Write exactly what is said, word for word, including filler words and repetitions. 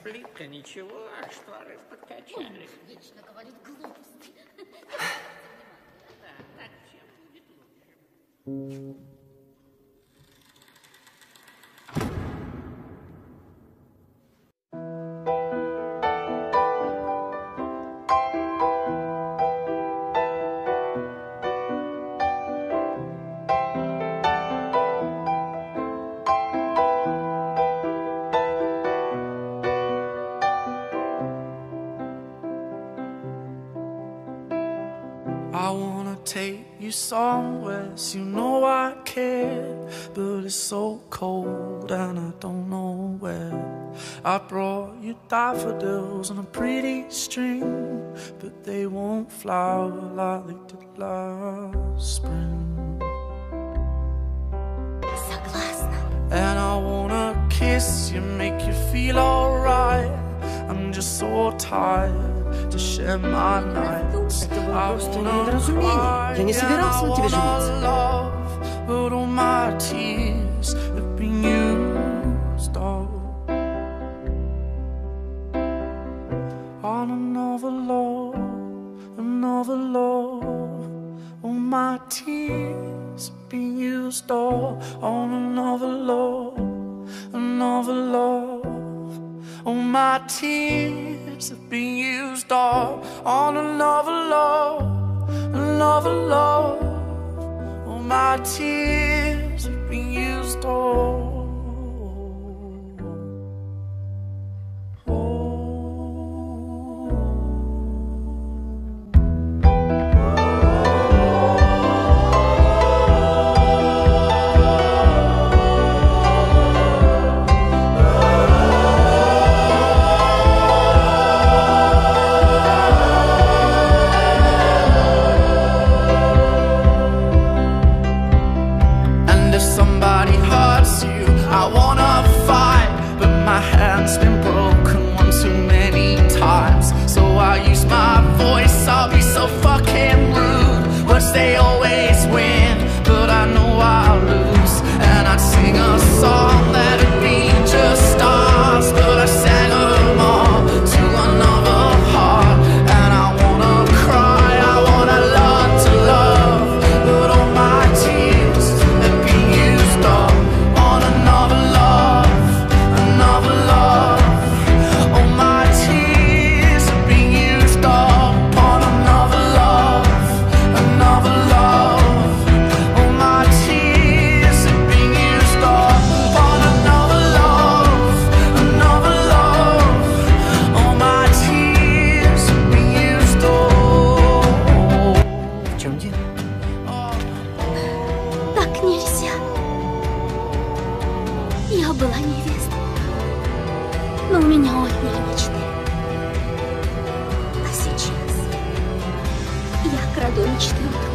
Плитка ничего, а шторы подкачали. Вечно говорит глупости. Да, так всем будет лучше. I wanna take you somewhere, so you know I care, but it's so cold and I don't know where. I brought you daffodils on a pretty string, but they won't flower like they did last spring. Согласна. And I wanna kiss you, make you feel alright. I'm just so tired to share my nights. Это было просто недоразумение. Я не собирался на тебе жениться. But all my tears have been used up on another love, another love. All my tears have been used up on another love, another love. All my tears have been used up on another love, another love. All my tears have been used up. I wanna fight, but my hand's been broken one too many times. So I use my voice, I'll be so fucking rude. Words they always win, but I know I'll lose. And I'd sing a song that'd be just stars, but I sang them all to another heart. And I wanna cry, I wanna learn to love, but all my tears have been used up on another love, another love. All my tears have been used up on another love, another love. All my tears have been used up on another love, another love. All my tears have been used up. В чем дело? Так нельзя. Я была невестой, но у меня отняли мечты. А сейчас я краду мечты у других.